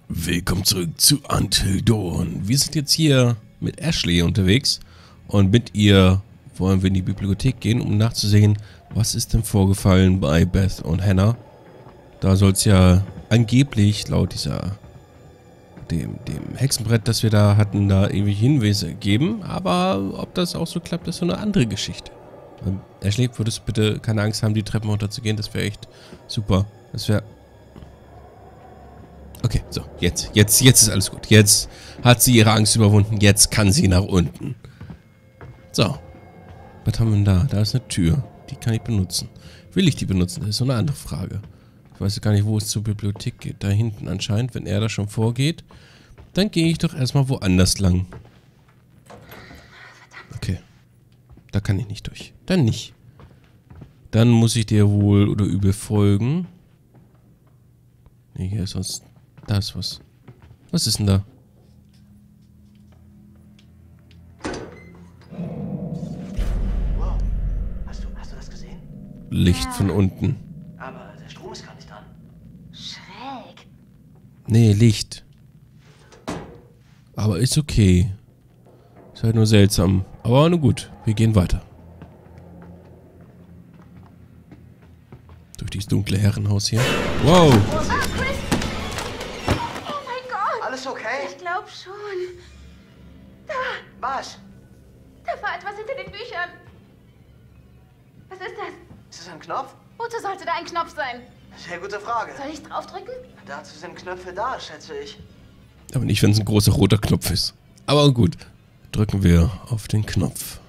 Willkommen zurück zu Until Dawn. Wir sind jetzt hier mit Ashley unterwegs und mit ihr wollen wir in die Bibliothek gehen, um nachzusehen, was ist denn vorgefallen bei Beth und Hannah. Da soll es ja angeblich laut dem Hexenbrett, das wir da hatten, da irgendwelche Hinweise geben, aber ob das auch so klappt, ist so eine andere Geschichte. Ashley, würdest du bitte keine Angst haben, die Treppen runterzugehen? Das wäre echt super. Das wäre... Okay, so, jetzt ist alles gut. Jetzt hat sie ihre Angst überwunden. Jetzt kann sie nach unten. So. Was haben wir denn da? Da ist eine Tür. Die kann ich benutzen. Will ich die benutzen? Das ist so eine andere Frage. Ich weiß gar nicht, wo es zur Bibliothek geht. Da hinten anscheinend. Wenn er da schon vorgeht, dann gehe ich doch erstmal woanders lang. Okay. Da kann ich nicht durch. Dann nicht. Dann muss ich dir wohl oder übel folgen. Nee, hier ist sonst... Da ist was. Was ist denn da? Wow. Hast du das gesehen? Licht von unten. Aber der Strom ist gar nicht an. Schräg. Nee, Licht. Aber ist okay. Ist halt nur seltsam. Aber nur gut. Wir gehen weiter. Durch dieses dunkle Herrenhaus hier. Wow. Alles okay? Ich glaube schon. Was? Da war etwas hinter den Büchern. Was ist das? Ist das ein Knopf? Wozu sollte da ein Knopf sein? Sehr gute Frage. Soll ich draufdrücken? Dazu sind Knöpfe da, schätze ich. Aber nicht, wenn es ein großer roter Knopf ist. Aber gut. Drücken wir auf den Knopf.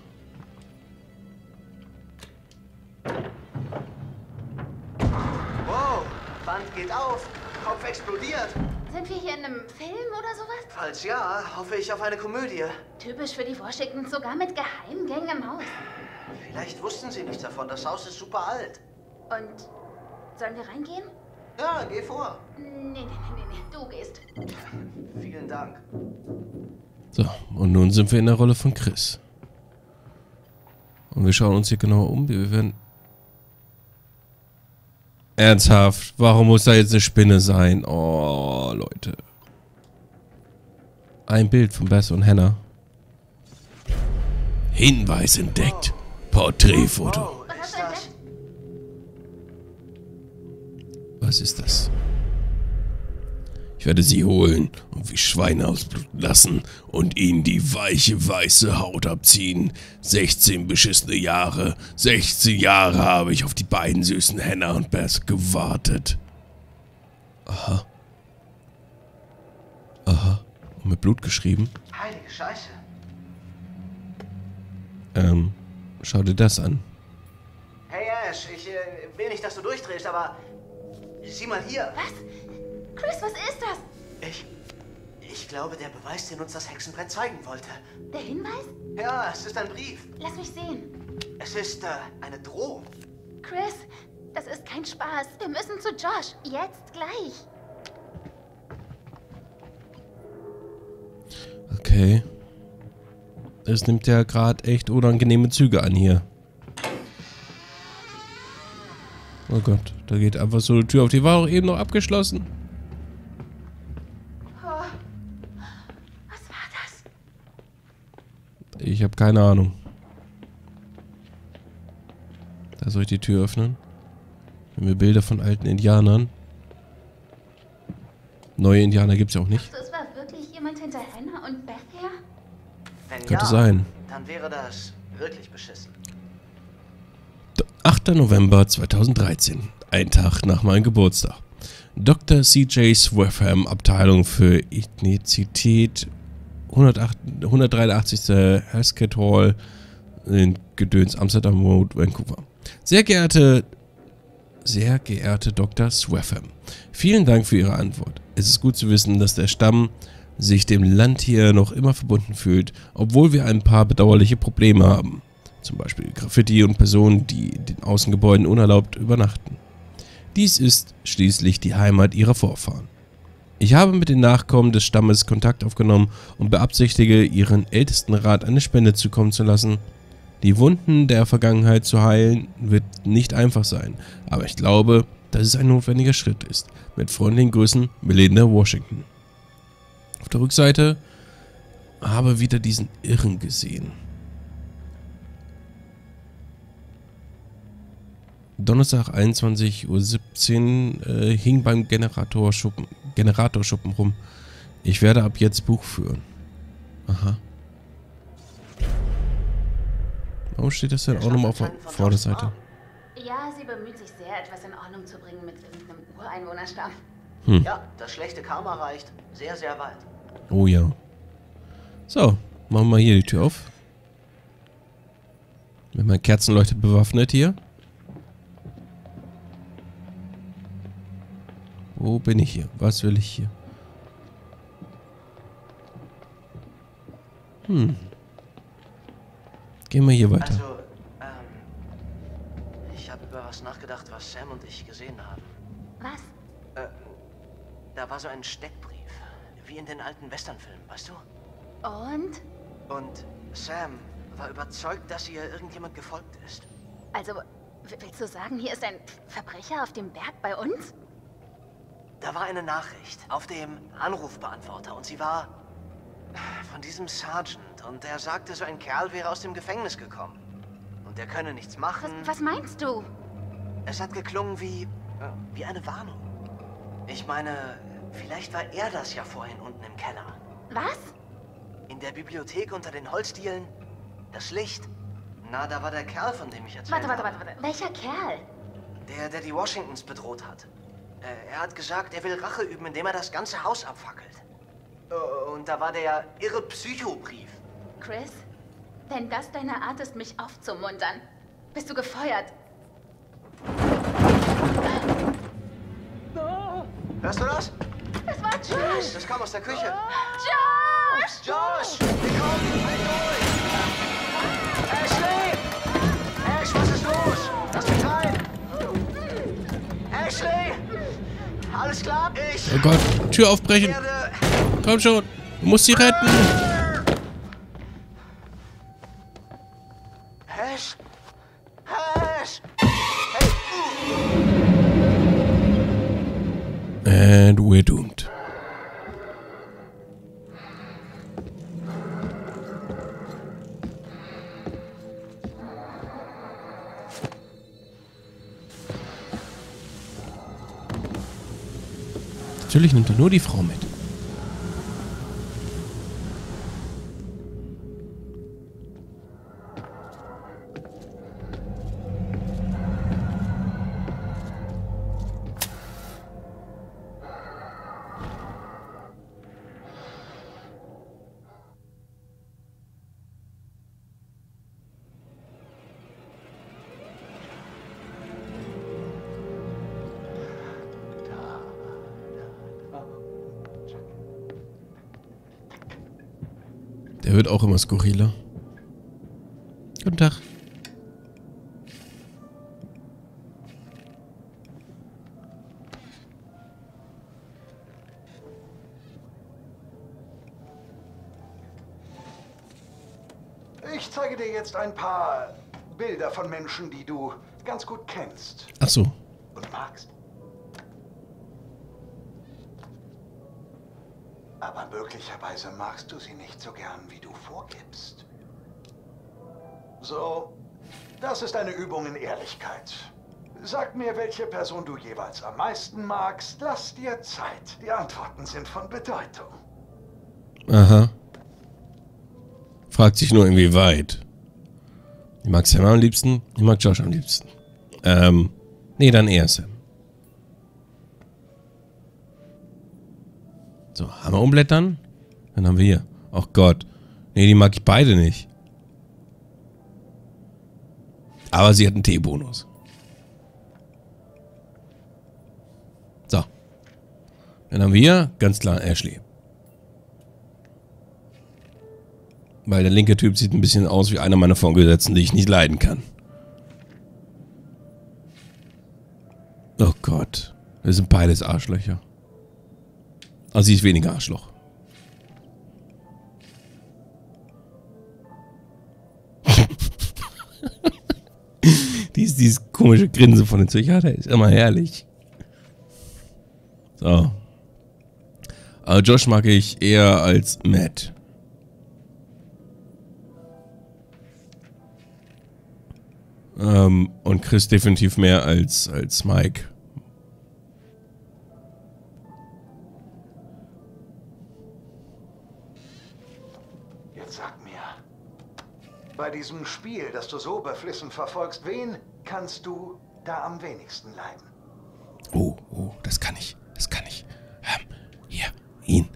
Wow, Band geht auf. Kopf explodiert. Sind wir hier in einem Film oder sowas? Falls ja, hoffe ich auf eine Komödie. Typisch für die Washingtons, sogar mit Geheimgängen im Haus. Vielleicht wussten sie nichts davon. Das Haus ist super alt. Und sollen wir reingehen? Ja, geh vor. Nee, du gehst. Vielen Dank. So, und nun sind wir in der Rolle von Chris. Und wir schauen uns hier genauer um. Wir werden... Ernsthaft? Warum muss da jetzt eine Spinne sein? Oh, Leute. Ein Bild von Beth und Hannah. Hinweis entdeckt. Porträtfoto. Oh, Was hast ist du das? entdeckt? Was ist das? Ich werde sie holen und wie Schweine ausbluten lassen und ihnen die weiche, weiße Haut abziehen. 16 beschissene Jahre. 16 Jahre habe ich auf die beiden süßen Hannah und Beth gewartet. Aha. Aha. Und mit Blut geschrieben. Heilige Scheiße. Schau dir das an. Hey Ash, ich will nicht, dass du durchdrehst, aber sieh mal hier. Was? Chris, was ist das? Ich glaube, der Beweis, den uns das Hexenbrett zeigen wollte. Der Hinweis? Ja, es ist ein Brief. Lass mich sehen. Es ist eine Drohung. Chris, das ist kein Spaß. Wir müssen zu Josh. Jetzt gleich. Okay. Es nimmt ja gerade echt unangenehme Züge an hier. Oh Gott, da geht einfach so eine Tür auf. Die war doch eben noch abgeschlossen. Oh. Was war das? Ich habe keine Ahnung. Da soll ich die Tür öffnen. Haben wir Bilder von alten Indianern. Neue Indianer gibt es ja auch nicht. Es war wirklich jemand hinter Hannah und Beth her? Wenn Könnte ja, sein. dann wäre das wirklich beschissen. 8. November 2013. Ein Tag nach meinem Geburtstag. Dr. C.J. Swaffham, Abteilung für Ethnizität, 183. Hesketh Hall in Gedöns, Amsterdam Road, Vancouver. Sehr geehrte Dr. Swaffham, vielen Dank für Ihre Antwort. Es ist gut zu wissen, dass der Stamm sich dem Land hier noch immer verbunden fühlt, obwohl wir ein paar bedauerliche Probleme haben. Zum Beispiel Graffiti und Personen, die in den Außengebäuden unerlaubt übernachten. Dies ist schließlich die Heimat ihrer Vorfahren. Ich habe mit den Nachkommen des Stammes Kontakt aufgenommen und beabsichtige, ihren Ältestenrat eine Spende zukommen zu lassen. Die Wunden der Vergangenheit zu heilen wird nicht einfach sein, aber ich glaube, dass es ein notwendiger Schritt ist. Mit freundlichen Grüßen, Melinda Washington. Auf der Rückseite habe wieder diesen Irren gesehen. Donnerstag 21:17 Uhr hing beim Generatorschuppen rum. Ich werde ab jetzt Buch führen. Aha. Warum steht das denn auch nochmal auf der Vorderseite? Ja, sie bemüht sich sehr, etwas in Ordnung zu bringen mit irgendeinem Ureinwohnerstamm. Ja, das schlechte Karma reicht sehr, sehr weit. Oh ja. So, machen wir mal hier die Tür auf. Mit meiner Kerzenleuchte bewaffnet hier. Wo bin ich hier? Was will ich hier? Gehen wir hier weiter. Also, ich habe über was nachgedacht, was Sam und ich gesehen haben. Was? Da war so ein Steckbrief. Wie in den alten Westernfilmen, weißt du? Und? Und Sam war überzeugt, dass ihr irgendjemand gefolgt ist. Also, willst du sagen, hier ist ein Verbrecher auf dem Berg bei uns? Da war eine Nachricht auf dem Anrufbeantworter und sie war von diesem Sergeant und er sagte, so ein Kerl wäre aus dem Gefängnis gekommen. Und er könne nichts machen. Was meinst du? Es hat geklungen wie eine Warnung. Ich meine, vielleicht war er das ja vorhin unten im Keller. Was? In der Bibliothek unter den Holzdielen. Das Licht. Na, da war der Kerl, von dem ich erzählt habe. Warte. Welcher Kerl? Der die Washingtons bedroht hat. Er hat gesagt, er will Rache üben, indem er das ganze Haus abfackelt. Und da war der irre Psychobrief. Chris, wenn das deine Art ist, mich aufzumuntern, bist du gefeuert. Hörst du das? Das war Josh! Das kam aus der Küche. Josh! Josh! Wir kommen! Halt durch! Ashley! Ash, was ist los? Lass mich rein! Ashley! Alles klar? Ich Oh Gott, Tür aufbrechen. werde... Komm schon, du musst sie retten. Ash? Ash! Hey! And we're doomed. Natürlich nimmt er nur die Frau mit. Der wird auch immer skurriler. Guten Tag. Ich zeige dir jetzt ein paar Bilder von Menschen, die du ganz gut kennst Ach so. und magst. Aber möglicherweise magst du sie nicht so gern, wie du vorgibst. So, das ist eine Übung in Ehrlichkeit. Sag mir, welche Person du jeweils am meisten magst. Lass dir Zeit. Die Antworten sind von Bedeutung. Aha. Fragt sich nur, inwieweit. Ich mag Sam am liebsten, ich mag Josh am liebsten. Nee, dann eher Sam. So, haben wir umblättern? Dann haben wir hier. Ach Gott. Nee, die mag ich beide nicht. Aber sie hat einen T-Bonus. So. Dann haben wir hier ganz klar Ashley. Weil der linke Typ sieht ein bisschen aus wie einer meiner Vorgesetzten, die ich nicht leiden kann. Oh Gott. Das sind beides Arschlöcher. Also sie ist weniger Arschloch. Dieses komische Grinsen von den Psychiater ist immer herrlich. So. Aber Josh mag ich eher als Matt. Und Chris definitiv mehr als Mike. Jetzt sag mir, bei diesem Spiel, das du so beflissen verfolgst, wen kannst du da am wenigsten leiden? Oh, das kann ich. Hier, ihn.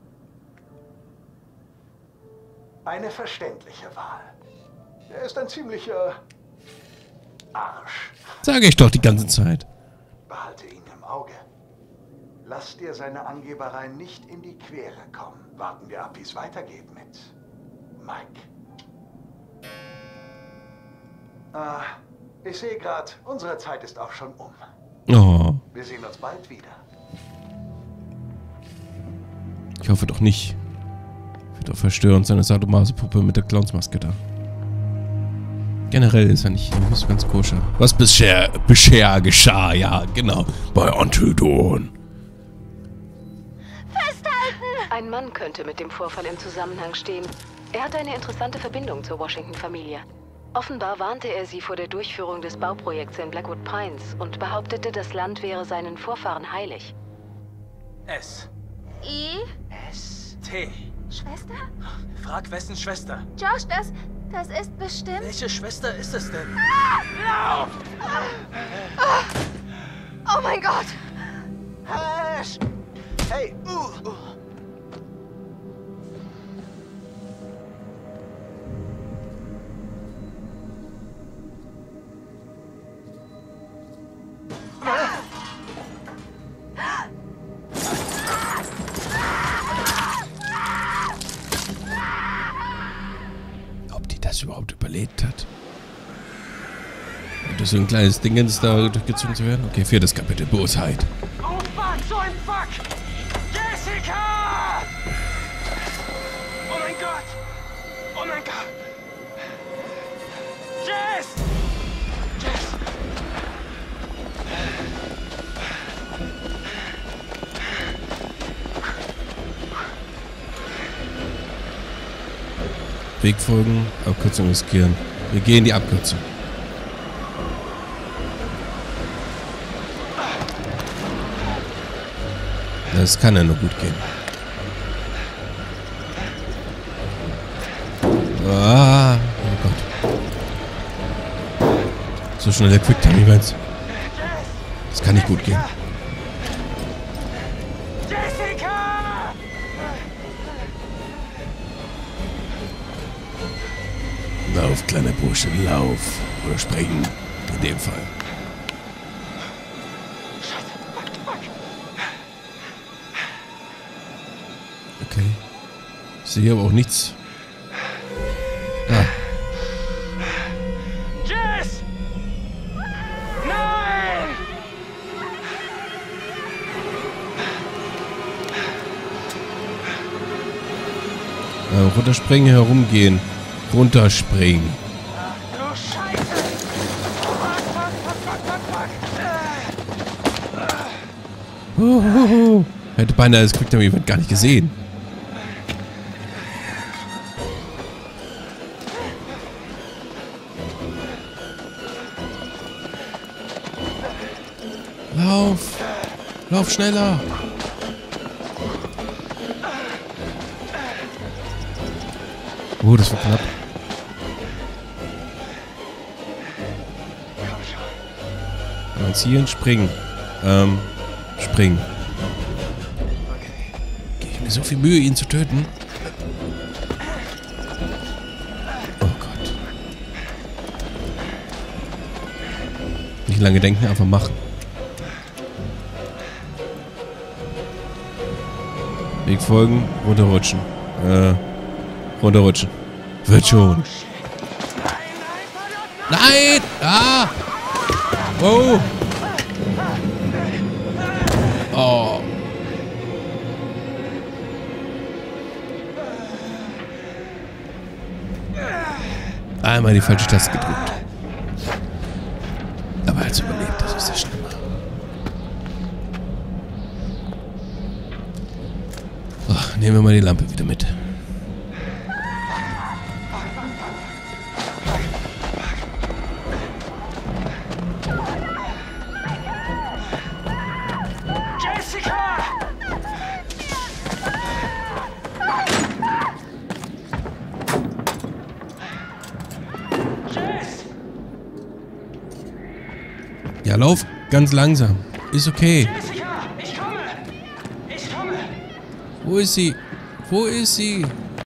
Eine verständliche Wahl. Er ist ein ziemlicher Arsch. Sage ich doch die ganze Zeit. Behalte ihn im Auge. Lass dir seine Angebereien nicht in die Quere kommen. Warten wir ab, wie es weitergeht mit Mike. Ich sehe gerade, unsere Zeit ist auch schon um. Oh, Wir sehen uns bald wieder. ich hoffe doch nicht. Wird doch verstörend seine Sadomaso-Puppe mit der Clownsmaske da. Generell ist er nicht so ganz koscher. Was bisher geschah, ja, genau. Bei Until Dawn. Festhalten! Ein Mann könnte mit dem Vorfall im Zusammenhang stehen. Er hat eine interessante Verbindung zur Washington-Familie. Offenbar warnte er sie vor der Durchführung des Bauprojekts in Blackwood Pines und behauptete, das Land wäre seinen Vorfahren heilig. S. I? S. T. Schwester? Frag wessen Schwester. Josh, das ist bestimmt... Welche Schwester ist es denn? Oh mein Gott! Ash! Hey! Ob die das überhaupt überlebt hat? Und das so ein kleines Ding ist, da durchgezogen zu werden? Okay, 4. Kapitel, Bosheit. Oh fuck, so ein Fuck! Jessica! Oh mein Gott! Oh mein Gott! Jess! Jess! Weg folgen, Abkürzung riskieren. Wir gehen die Abkürzung. Das kann ja nur gut gehen. Ah, oh Gott. So schnell der Quicktime-Events. Das kann nicht gut gehen. Jessica! Lauf, kleiner Bursche, lauf. Oder springen. In dem Fall. Okay. Ich sehe aber auch nichts. Ah, Jess! Nein! runterspringen, herumgehen. Runterspringen. Du Scheiße! Fuck! Hätte beinahe das Quicktime-Event gar nicht gesehen. Lauf! Lauf schneller! Oh, das war knapp. Zielen, springen. Springen. Gebe ich mir so viel Mühe, ihn zu töten? Oh Gott. Nicht lange denken, einfach machen. Weg folgen, runterrutschen. Runterrutschen. Wird schon. Nein! Ah! Oh! Oh. Einmal die falsche Taste gedrückt. Aber er hat überlebt, das ist das Schlimme. nehmen wir mal die Lampe wieder mit. Jessica! Jess! Ja, lauf ganz langsam. Ist okay. Jessica! Ich komme! Ich komme! Wo ist sie? Wo ist sie?